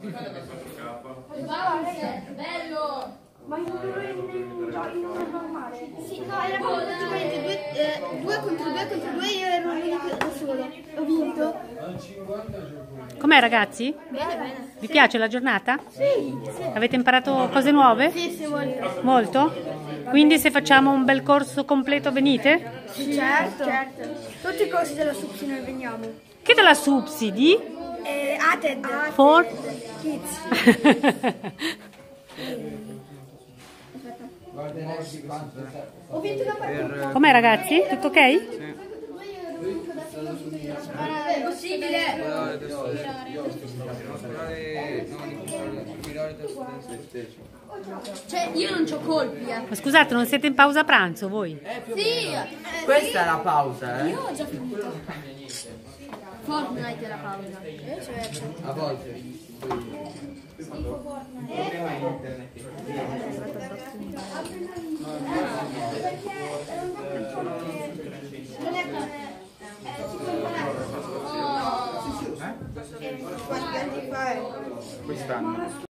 Bello! Ma in uno normale? Sì, no, era praticamente 2 contro 2 contro 2 e io ero l'unico da solo. Ho vinto. Com'è ragazzi? Bene, bene. Vi piace la giornata? Sì, Avete imparato cose nuove? sì, sì, molto. Molto? Quindi se facciamo un bel corso completo venite? Sì, certo. Tutti i corsi della SUPSI noi veniamo. Che della Subsidi? ATED. For? Kids. Ho vinto una partita. Com'è ragazzi? Tutto ok? È possibile. Cioè, io non c'ho colpi, Ma scusate, non siete in pausa pranzo voi? Sì! Questa è la pausa, Io ho già finito. Fortnite è la pausa. Certo. A volte. Quest'anno.